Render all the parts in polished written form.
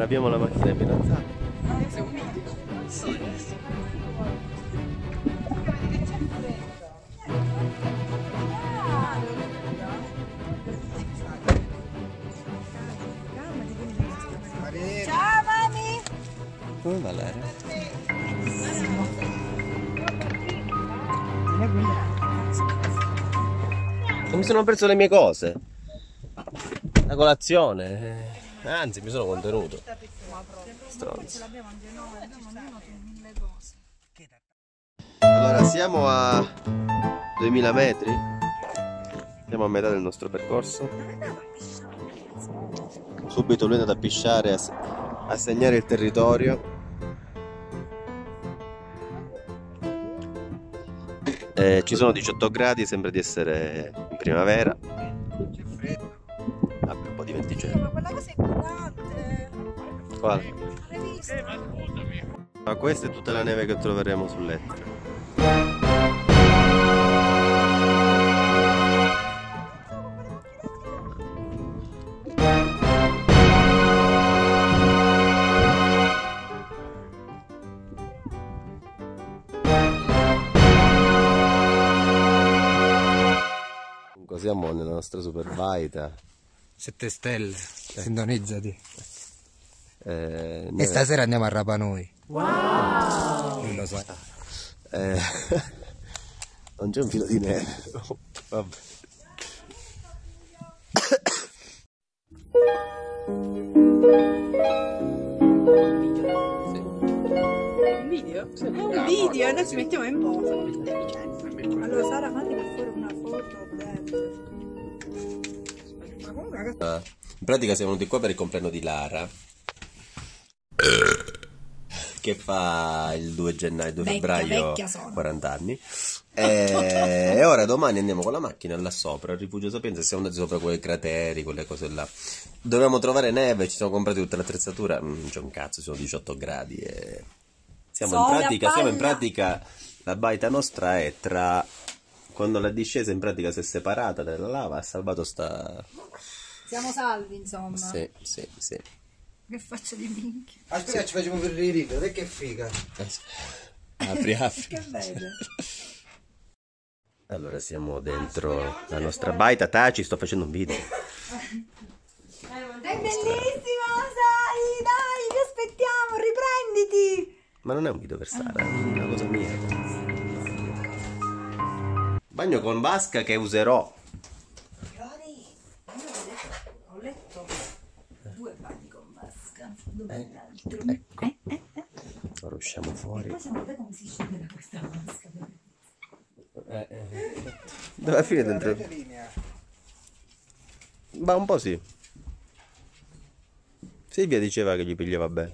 abbiamo la macchina dei fidanzati. Sei un video? Sì. Ciao mami! Come va l'aereo? Mi sono perso le mie cose. La colazione. Anzi, mi sono contenuto. Stronzo. Allora, siamo a 2000 metri. Siamo a metà del nostro percorso. Subito lui è andato a pisciare, a segnare il territorio. Ci sono 18 gradi, sembra di essere in primavera. C'è freddo. Vabbè, un po' di venticello. Ma quella cosa è inquietante! Quale? L'hai visto? Ma questa è tutta la neve che troveremo sull'Etna. Siamo nella nostra super baita. 7 stelle, sintonizzati. E Neve. stasera andiamo a Rapa Nui. Wow! Lui lo sa. Non c'è un filo di neve. Vabbè. Un video? È un video e noi ci mettiamo in posa. Allora Sara, fatti per fuori una foto bella. Ma comunque ragazzi... In pratica siamo venuti qua per il compleanno di Lara, che fa il 2 gennaio, 2 febbraio, 40 anni. E ora domani andiamo con la macchina là sopra, al Rifugio Sapienza. Siamo andati sopra quei crateri, quelle cose là. Dovevamo trovare neve, ci siamo comprati tutta l'attrezzatura. Non c'è un cazzo, sono 18 gradi e... Siamo in pratica, la baita nostra è tra... Quando la discesa in pratica si è separata dalla lava, ha salvato sta... Siamo salvi, insomma. Sì, sì, sì. Che faccia di minchia. Aspetta, ci facciamo per i rivoli, che figa. Apri. Che vede? Allora siamo dentro la nostra baita. Taci, sto facendo un video. È bellissimo, sai, dai, ti aspettiamo, riprenditi. Ma non è un video per Sara, è una cosa mia. Bagno con vasca che userò. Ho letto 2 bagni con vasca. Dove l'altro? Ecco. Ora usciamo fuori. Poi siamo vedere come si scende da questa vasca. Dove fine dentro? Ma un po' sì. Silvia diceva che gli pigliava bene.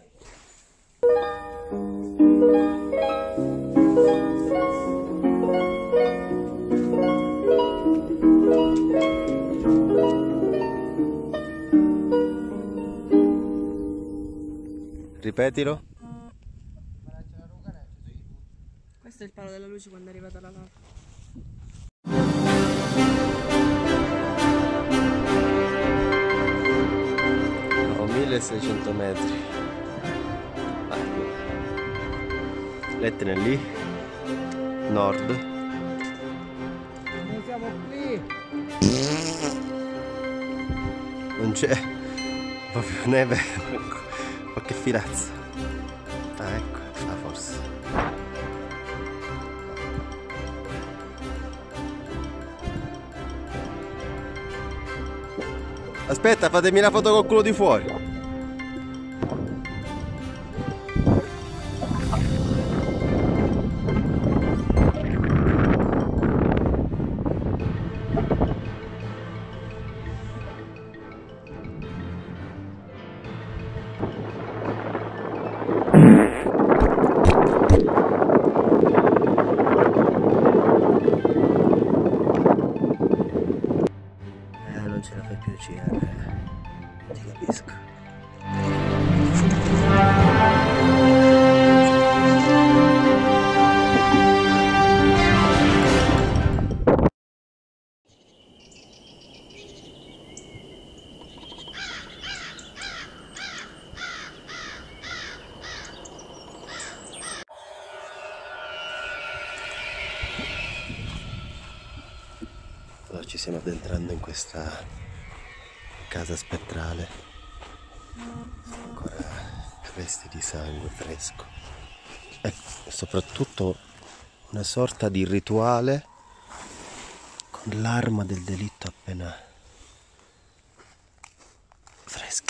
Ripetilo. Questo è il palo della luce quando è arrivata la lava. 1600 metri. L'Etna è lì, nord. Noi siamo qui. Non c'è proprio neve, ma che filazza. Ah, ecco, forse. Aspetta, fatemi la foto col culo di fuori. Non ce la fai più, ti capisco. ci stiamo addentrando in questa casa spettrale, ancora resti di sangue fresco e soprattutto una sorta di rituale con l'arma del delitto appena fresca.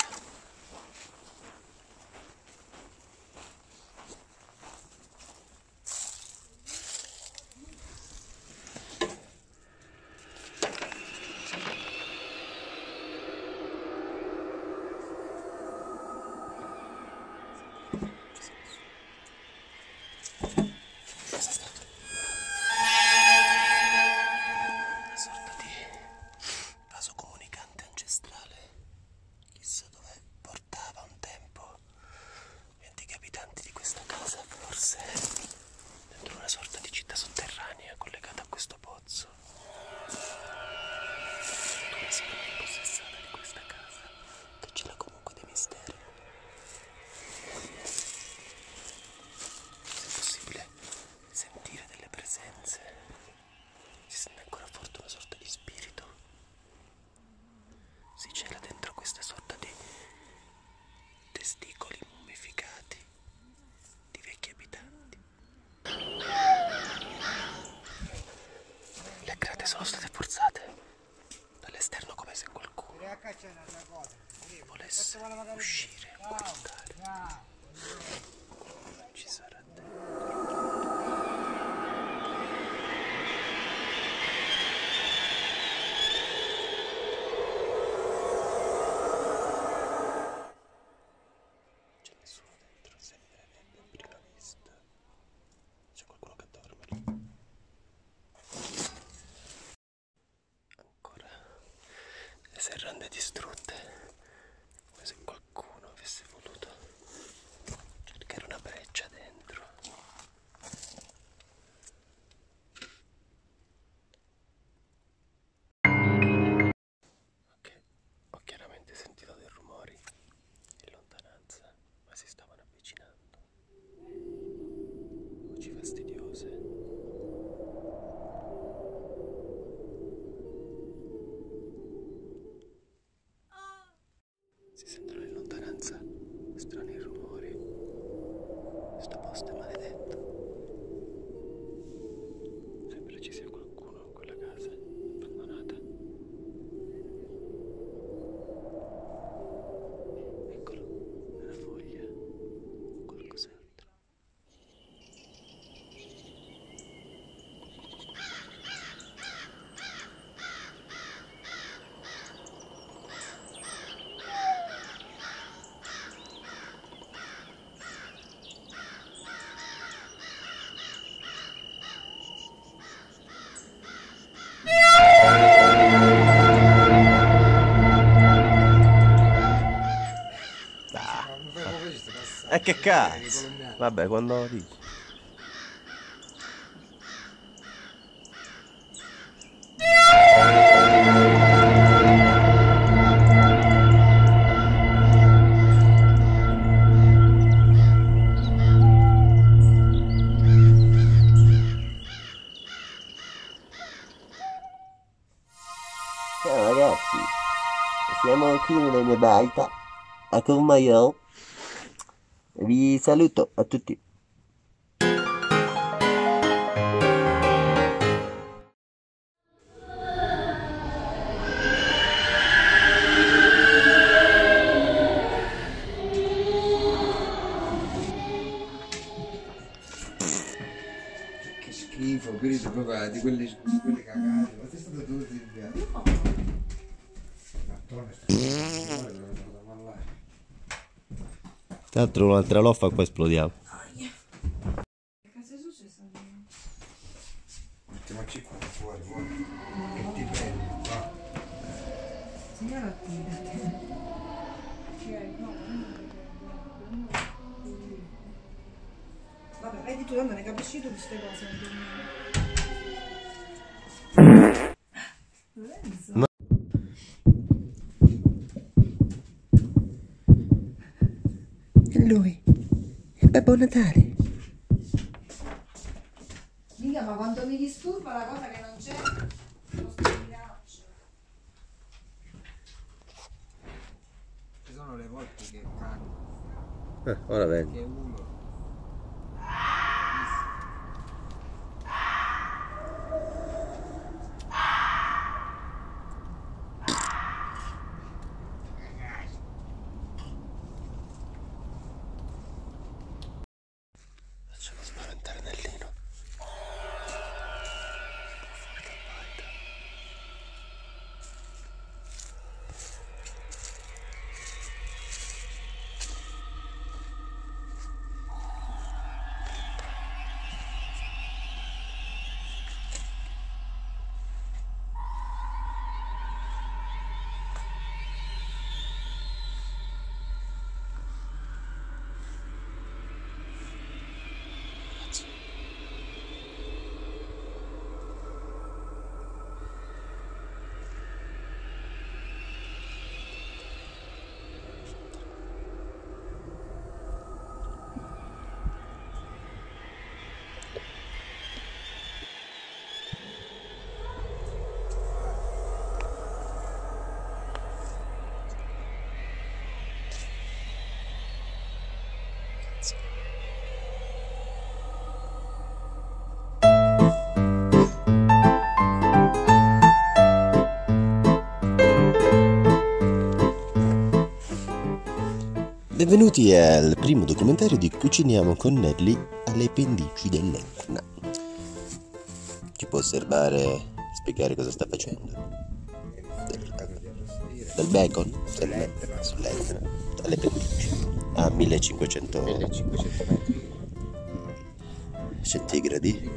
Sono state forzate dall'esterno, come se qualcuno volesse uscire o guardare. Ci sarà c'è nessuno dentro, sembrerebbe a prima vista. C'è qualcuno che dorme lì. Le serrande distrutte, come se qualcuno avesse voluto cercare una breccia dentro. Ok, ho chiaramente sentito dei rumori in lontananza, ma si stavano avvicinando. Voci fastidiose. Si sentono in lontananza strani rumori. Questo posto è maledetto. Sembra ci sia qualcuno in quella casa abbandonata. Eccolo, una foglia o qualcos'altro. E che cazzo? Vabbè, quando lo dici. Ciao ragazzi, siamo qui nella mia baita a Courmayeur. Vi saluto a tutti. Che schifo, quelli proprio di quelle cagate, ma sei stato tutto inviato. Ma Tra l'altro un'altra loffa qua esplodiamo. Che cazzo è successo? mettiamoci qua fuori, che ti prendo, va. Signora attivate. Vabbè, vedi tu, tanto ne capisci tu queste cose. Lorenzo. Lui è Babbo Natale. Mica, ma quanto mi disturba la cosa che non c'è lo stiraccio. Ora vengo. Facciamo spaventare Nellino. Benvenuti al primo documentario di Cuciniamo con Nelly alle pendici dell'Etna. Ci può osservare, spiegare cosa sta facendo? Del bacon? Sull'Etna, alle pendici. A 1500 metri centigradi.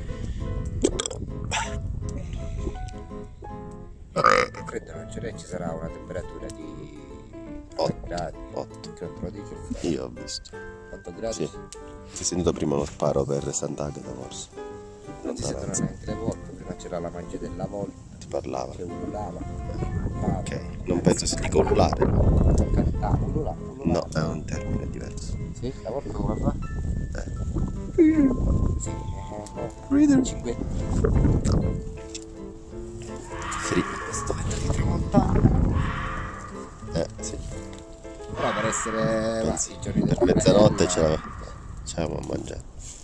Credo non ce n'è, ci sarà una temperatura di 8 gradi. 8. Che non te lo dico. Io ho visto. 8 gradi? Sì. Si è sentito prima uno sparo per Sant'Agata forse. Non si sentono neanche le volpe, prima c'era la mangia della volpe. Ti parlava. Che ululava. Ok, non penso si dica ululare. Cantava, ululava. No, è un termine diverso. Sì, la volpe come fa? Sì, Reader. 5. Free. Sto vento di tramontana. Sì. Però per essere i giorni Per della mezzanotte bella, ce l'avevamo a mangiare.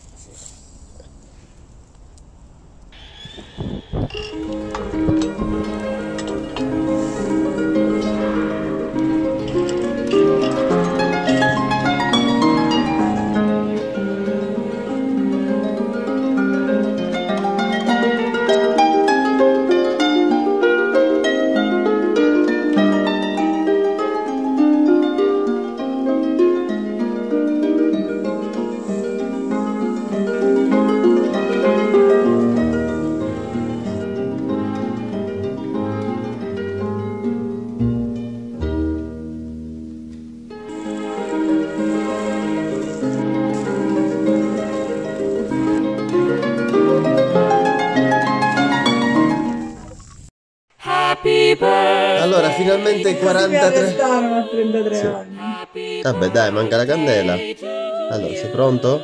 Allora, finalmente 43. A 33 Sì. anni. Vabbè, dai, manca la candela. Allora, sei pronto?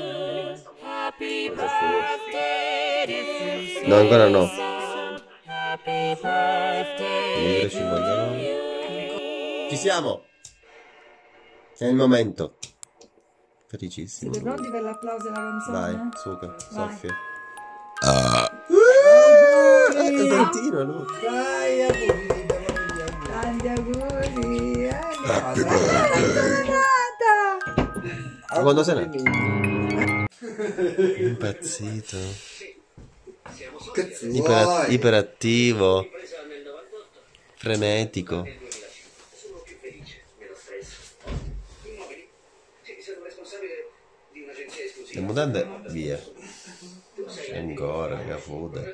No, ancora no. 59. Ci siamo. È il momento. Felicissimo. Siete pronti per l'applauso e la canzone? Vai, suca, Vai. soffia. Continua Luca. Tanti auguri. Quando sei nato? Impazzito. Iperattivo. Frenetico. Le mutande via. Ancora, che fude.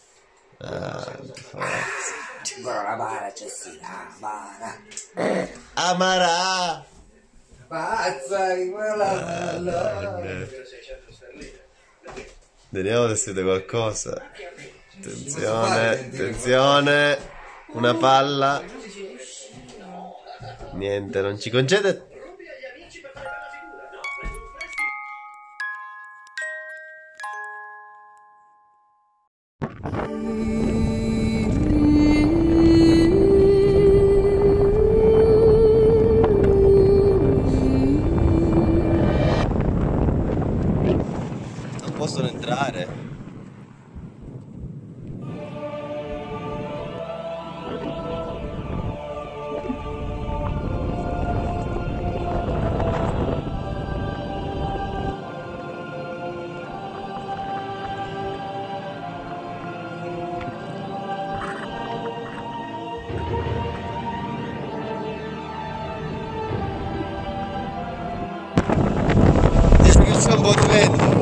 Amarà. Pazza, di quella. Vediamo se si vede qualcosa. Attenzione, attenzione. Una palla. Niente, non ci concede. c'è un po' di vento.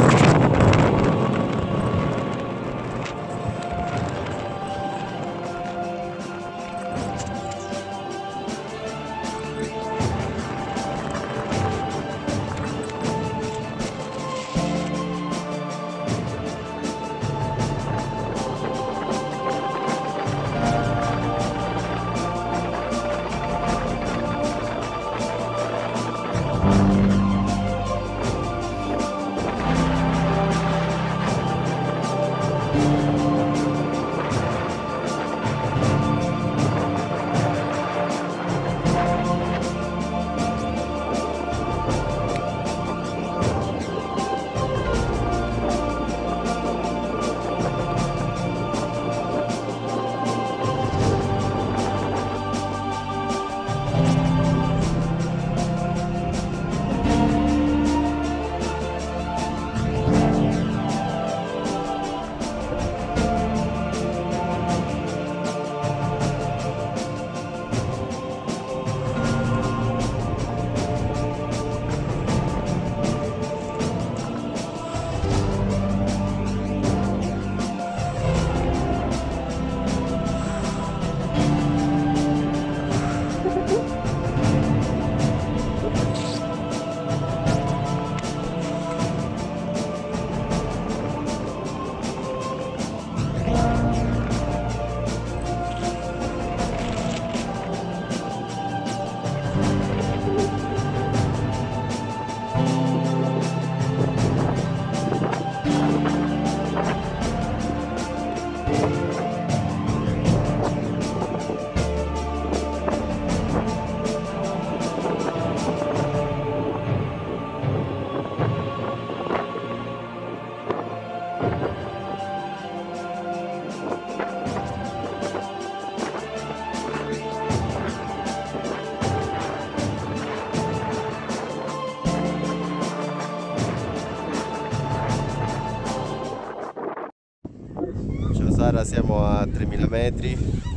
Sara, siamo a 3000 metri.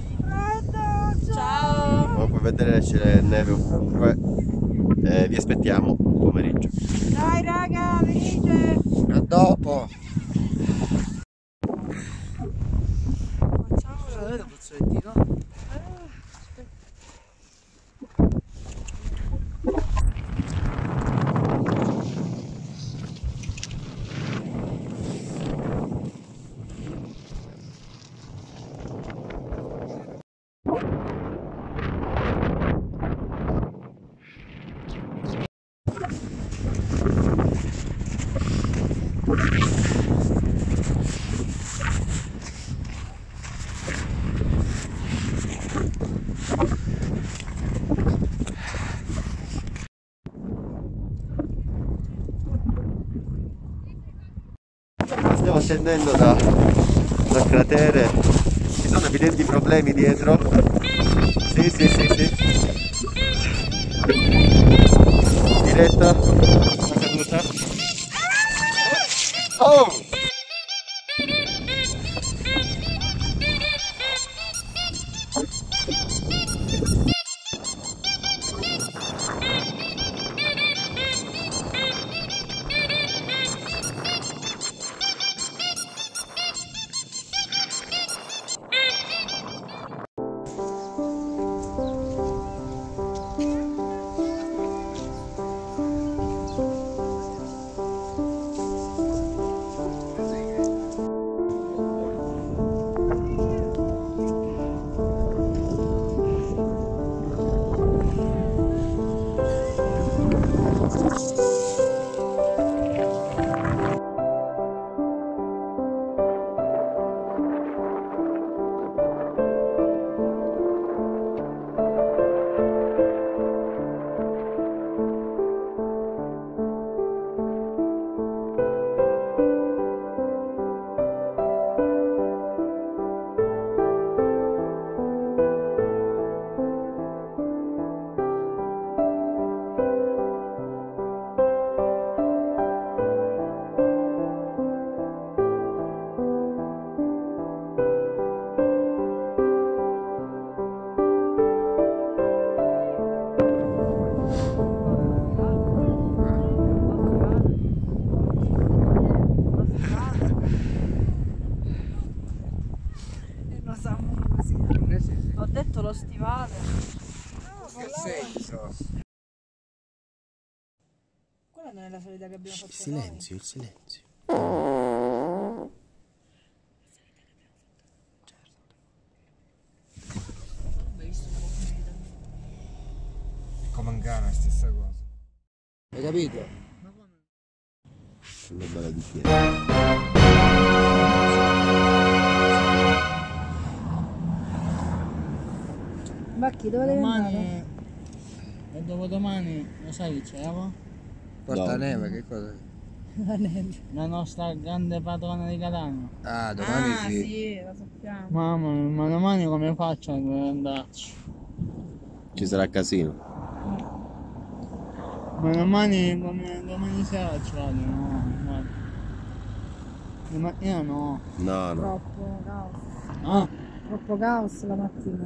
Ciao! Come puoi vedere c'è neve ovunque. Vi aspettiamo pomeriggio. Dai raga, venite! A dopo! Facciamolo! Vedo pozzolettino? Stiamo scendendo dal cratere, ci sono evidenti problemi dietro. Sì. Diretta, una caduta. Oh! Non siamo così. Ho detto lo stivale. Che senso? Quella non è la solita che abbiamo fatto Il silenzio, il silenzio. Come in Ghana, stessa cosa. Hai capito? Una bella di Bacchi, dove devi andare? E dopodomani, lo sai chi c'era? Porta neve, che cosa? La neve. La nostra grande padrona di Catania. Ah, domani sì. Sì, lo sappiamo. Mamma mia, ma domani come faccio per andarci? Ci sarà casino. Ma domani sera ci vado, no, guarda. Domattina no. No, no. Troppo caos. Ah, Troppo caos la mattina.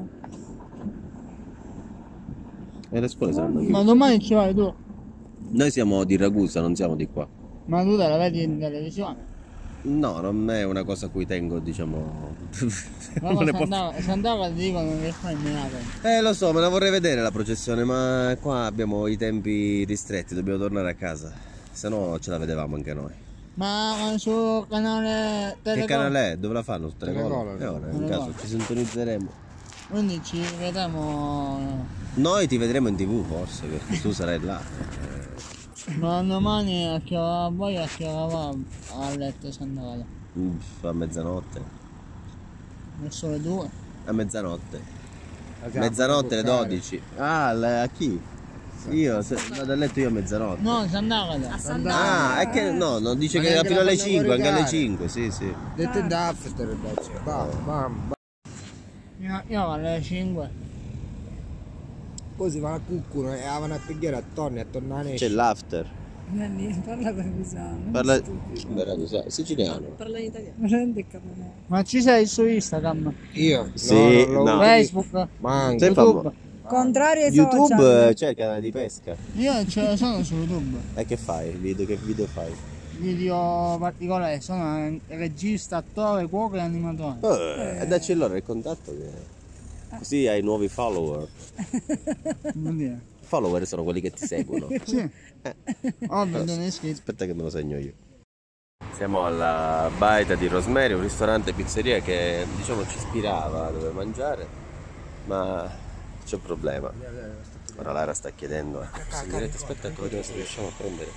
E le scuole saranno ma chiuse. domani ci vai tu. Noi siamo di Ragusa, non siamo di qua. Ma tu te la vedi in televisione? No, non è una cosa a cui tengo, diciamo. Ma Non ne se può- andava ti dicono che fai il miracolo. Lo so, me la vorrei vedere la processione, ma qua abbiamo i tempi ristretti, dobbiamo tornare a casa. Se no ce la vedevamo anche noi. Ma sul canale Che Telecom? canale è? Dove la fanno? Su Telecolor. Telecolor? E ora, in Telecolor. caso ci sintonizeremo. Quindi ci vedremo. Noi ti vedremo in TV forse, perché tu sarai là. Ma domani a che ora voi, a che ora va a letto se andate? A mezzanotte. Verso le 2? A mezzanotte. Mezzanotte alle 12. Ah, a chi? Io vado a letto io a mezzanotte. No, se andate. Ah, è che no, non dice Ma che neanche fino la alle fanno 5, anche alle coricare. 5, sì, sì. Detto in after, bam. Io alle 5. Poi si va a cuccuno e vanno a pigliare attorno e a tornare. C'è l'after. Nanni, parla parmigiano. Parla siciliano. Parla in italiano. Ma rende capone. Ma ci sei su Instagram? Io? Sì, non lo no. uso. Facebook? Manco. Sei YouTube? Contrario ai YouTube social. c'è il canale di pesca. Io ce ne sono su YouTube. E che fai? Che video fai? Video particolari, sono regista, attore, cuoco e animatore. E dacci allora il contatto che... Così hai nuovi follower. Vuol dire? Follower sono quelli che ti seguono. Sì. Ho 21 iscritti. Aspetta che me lo segno io. Siamo alla Baita di Rosemary, un ristorante pizzeria che diciamo ci ispirava dove mangiare, ma c'è un problema. Ora Lara sta chiedendo. Signoretta, aspetta che vediamo se riusciamo a prendere.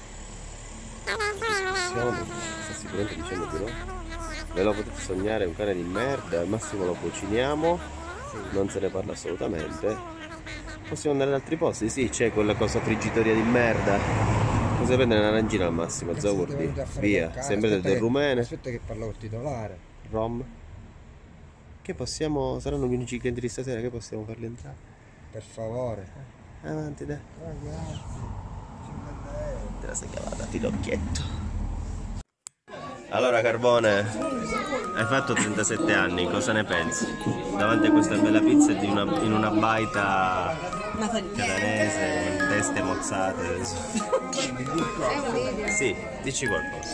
Sta sicuramente dicendo di no. Ve lo potete sognare, un cane di merda, al massimo lo cuciniamo, non se ne parla assolutamente. Possiamo andare ad altri posti? Sì, c'è quella cosa friggitoria di merda. Cosa prendere un'arancina al massimo, Zaurdi? Via, sempre del rumene. Aspetta che parlo col titolare. Rom. Che possiamo. Saranno gli unici clienti di stasera, che possiamo farli entrare? Per favore. Avanti, dai. Grazie. Te la sei cavata, filocchietto. Allora Carbone, hai fatto 37 anni, cosa ne pensi? Davanti a questa bella pizza in una baita catanese con teste mozzate. Sì, dici qualcosa.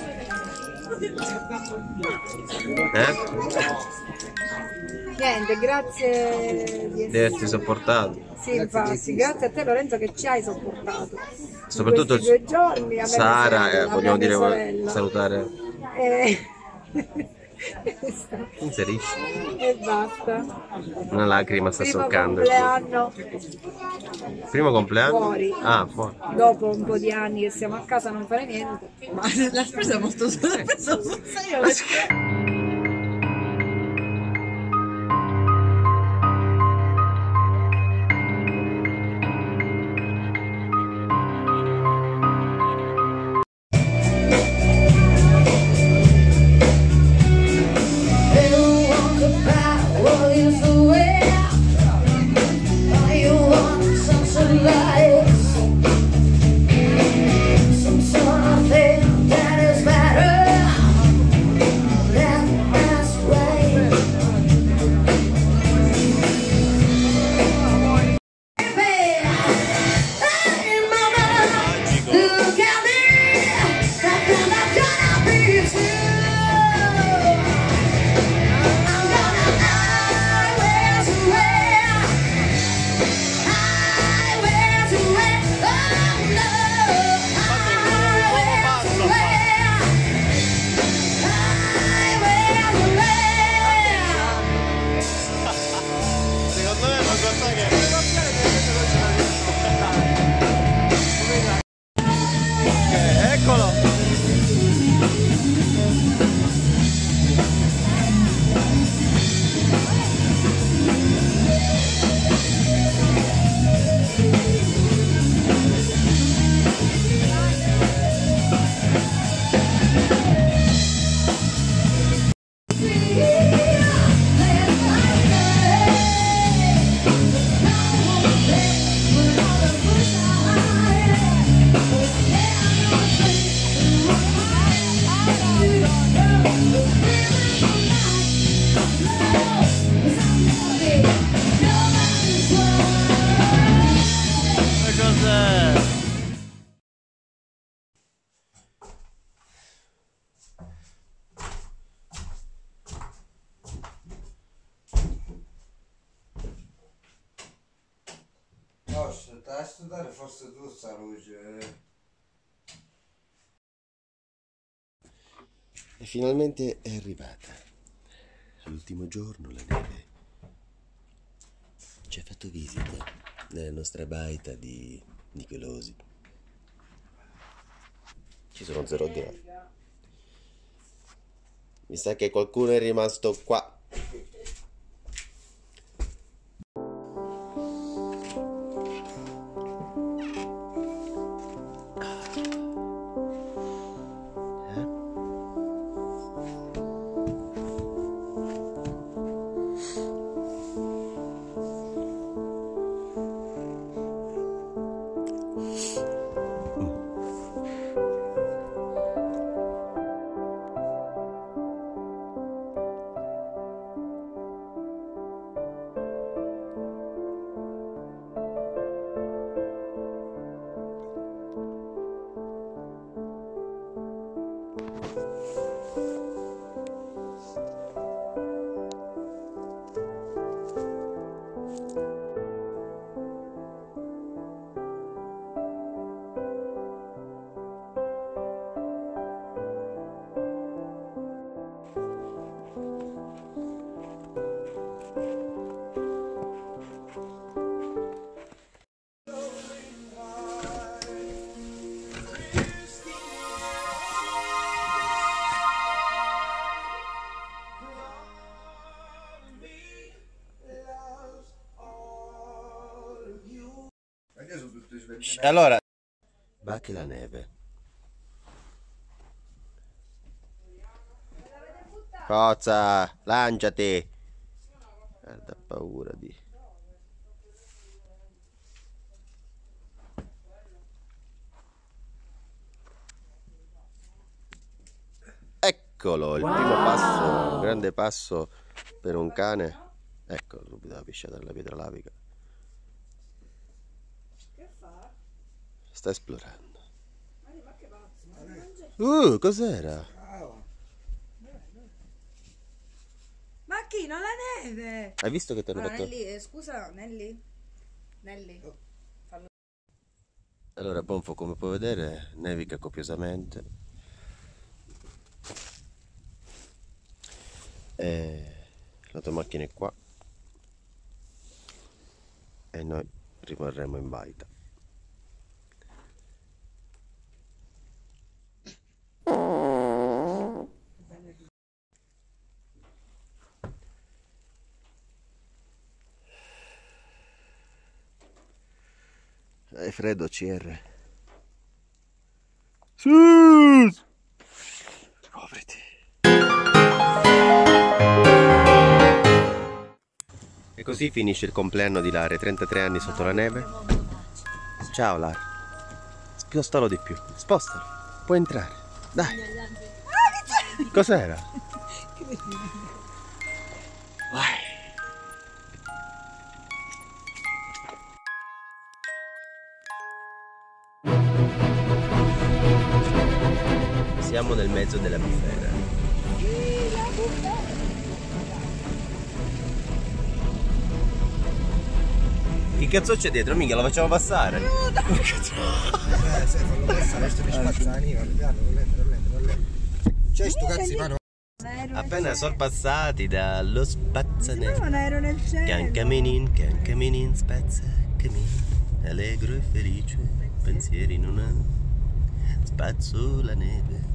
Niente, grazie Di averti sopportato. Sì, infatti, grazie a te Lorenzo che ci hai sopportato. Soprattutto in questi 2 giorni, a me Sara, sorella, vogliamo a mia dire sorella. salutare. Inserisci. E basta. Una lacrima sta Primo soccando. compleanno Primo compleanno? fuori. Ah, fuori. Dopo un po' di anni che siamo a casa non fare niente. Ma la spesa è molto sola. Some sort of thing that is better Te a studiare forse tu sta luce. E finalmente è arrivata. L'ultimo giorno la neve ci ha fatto visita nella nostra baita di Nicolosi. Ci sono 0 gradi. Mi sa che qualcuno è rimasto qua. Allora, va che la neve. Forza, lanciati. Guarda, paura di... Eccolo, il primo passo, un grande passo per un cane. Ecco, subito la pisciata della pietra lavica. Che fa? Sta esplorando. Ma che pazzo? Cos'era? Macchino, la neve! Hai visto che ti hanno Allora, fatto... Nelly, scusa, Nelly. Nelly. Allora, Bonfo, come puoi vedere, nevica copiosamente. La tua macchina è qua. E noi rimarremo in baita. Hai freddo, CR? Sì! Copriti. E così finisce il compleanno di Lara, 33 anni sotto la neve. Ciao Lara. Spostalo di più, spostalo. Puoi entrare. Dai. Cos'era? Vai. Siamo nel mezzo della bufera. Che cazzo c'è dietro? Mica lo facciamo passare. Fallo passare, sto spazzani, c'è sto cazzo di mano. Appena sono passati dallo spazzaneve. Non ero nel cielo. Can caminin, spazza, camin. Allegro e felice, pensieri non ha. Spazzo la neve.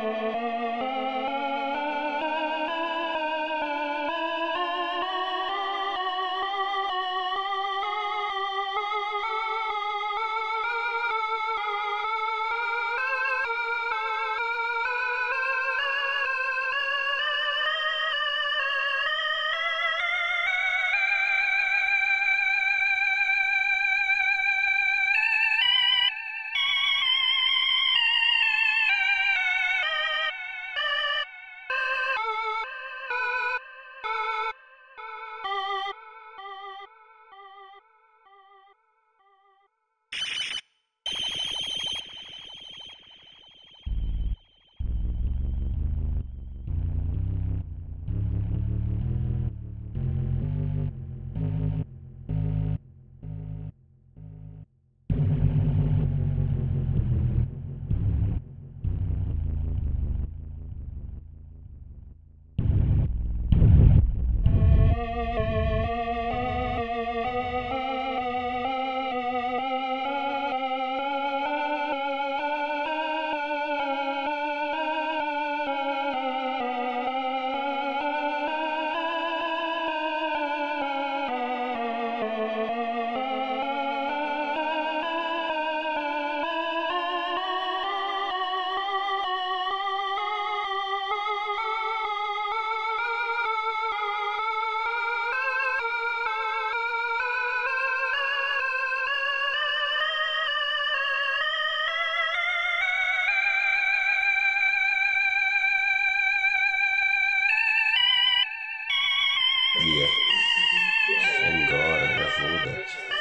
Via. Ancora, la fuga.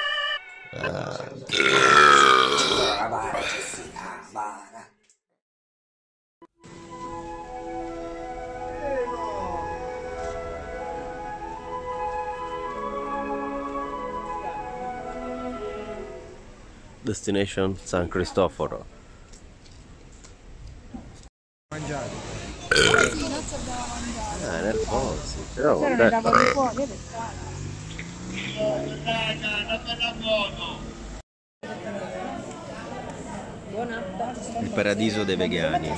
Destination San Cristoforo. Mangiato. Nervosi. C'erano i lavori fuori, Il paradiso dei vegani.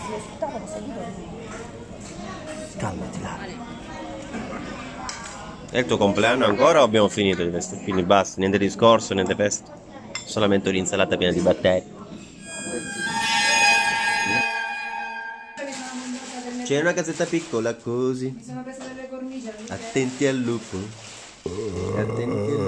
Calmati là. È il tuo compleanno ancora o abbiamo finito di feste? Quindi basta, niente discorso, niente festa. Solamente un'insalata piena di batteri. C'è una casetta piccola così. Mi sono presa delle cornici. Attenti al lupo. Attenti al